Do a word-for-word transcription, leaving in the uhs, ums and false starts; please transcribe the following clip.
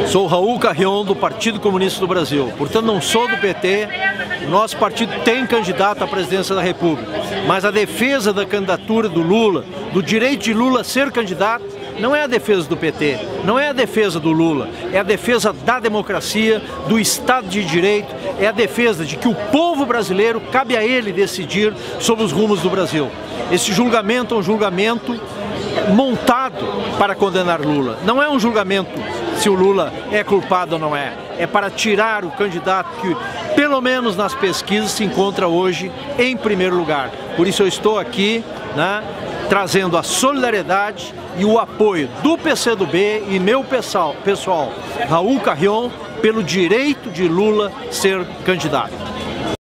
Sou Raul Carrion, do Partido Comunista do Brasil. Portanto, não sou do P T. Nosso partido tem candidato à presidência da República. Mas a defesa da candidatura do Lula, do direito de Lula ser candidato, não é a defesa do P T, não é a defesa do Lula, é a defesa da democracia, do Estado de Direito, é a defesa de que o povo brasileiro, cabe a ele decidir sobre os rumos do Brasil. Esse julgamento é um julgamento montado para condenar Lula. Não é um julgamento se o Lula é culpado ou não é. É para tirar o candidato que, pelo menos nas pesquisas, se encontra hoje em primeiro lugar. Por isso eu estou aqui, né, trazendo a solidariedade e o apoio do P C do B e meu pessoal, pessoal Raul Carrion, pelo direito de Lula ser candidato.